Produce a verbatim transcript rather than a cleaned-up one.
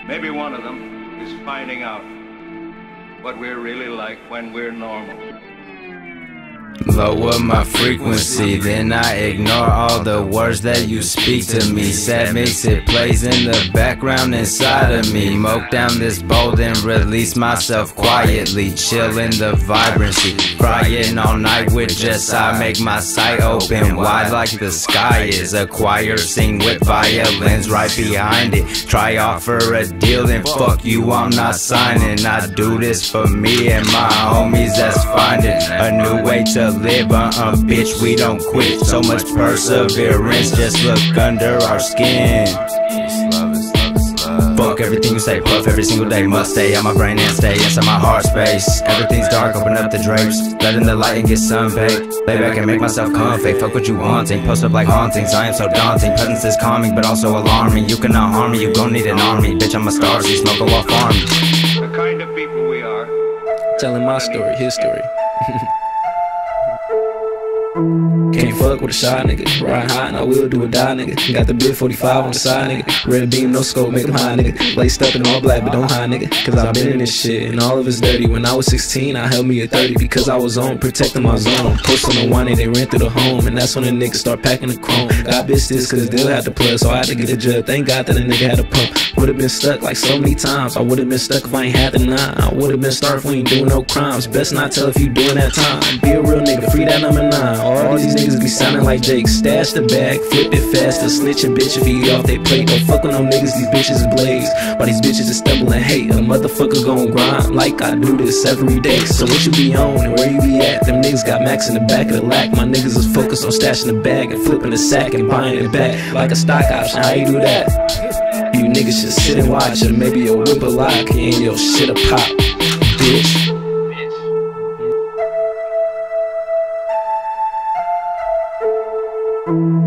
Maybe one of them is finding out what we're really like when we're normal. Lower my frequency, then I ignore all the words that you speak to me. Sad mix, it plays in the background inside of me. Smoke down this bowl, then release myself quietly. Chill in the vibrancy, crying all night with just I make my sight open wide like the sky is. A choir sing with violins right behind it. Try offer a deal, then fuck you, I'm not signing. I do this for me and my homies that's finding a new way to live, uh-uh, bitch, we don't quit. So much perseverance, just look under our skin. Fuck everything you say, puff every single day. Must stay on my brain and stay inside my heart space. Everything's dark, open up the drapes, let in the light and get sunbaked. Lay back and make myself comfy, fuck what you wanting. Post up like hauntings, I am so daunting. Presence is calming, but also alarming. You cannot harm me, you gon' need an army. Bitch, I'm a star, so you smoke a while farm. The kind of people we are. Telling my story, his story. Can't fuck with a shy nigga. Ride high and I will do or die, nigga. Got the big forty-five on the side, nigga. Red beam, no scope, make them high, nigga. Laced up in all black, but don't hide, nigga. Cause I been in this shit and all of it's dirty. When I was sixteen, I held me at thirty because I was on, protecting my zone. Posting the one and they ran through the home. And that's when the niggas start packing the chrome. Got bitch this cause they'll have to plug, so I had to get a jug. Thank God that a nigga had a pump. Would've been stuck like so many times. I would've been stuck if I ain't had the nine. I would've been starved if we ain't doing no crimes. Best not tell if you doing that time. Be a real nigga, free that number nine. All these niggas be sounding like Jake. Stash the bag, flip it faster. Snitch a bitch if he off they plate. Don't fuck with no niggas, these bitches is blaze. While these bitches is stumbling hate. A motherfucker gon' grind like I do this every day. So what you be on and where you be at? Them niggas got max in the back of the lack. My niggas is focused on stashing the bag and flipping the sack and buying it back like a stock option. How you do that? You niggas should sit and watch it. Maybe you'll whip a lock and your shit a pop, bitch. Thank you.